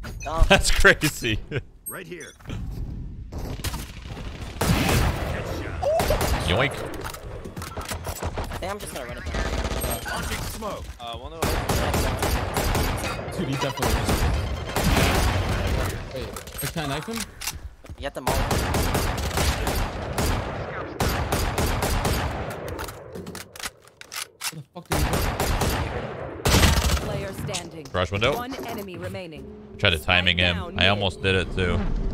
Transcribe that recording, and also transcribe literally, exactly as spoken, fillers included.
Oh. That's crazy. Right here. Yoink. I think I'm just gonna run it back. Launching smoke. Uh, one of Dude, he definitely is. Wait, wait, can I knife him? You have the mall. What the fuck did he do? Player standing. Garage window. One enemy remaining. Tried to timing him. I almost did it too.